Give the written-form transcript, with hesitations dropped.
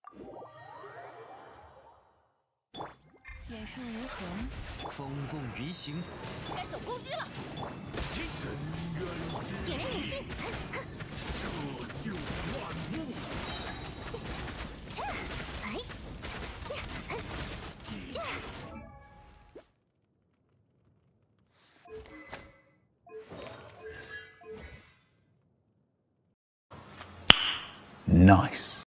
眼术如虹， 风共鱼行， 该走攻击了。 深渊之点燃引信， 拯救万物。 哎。 Nice.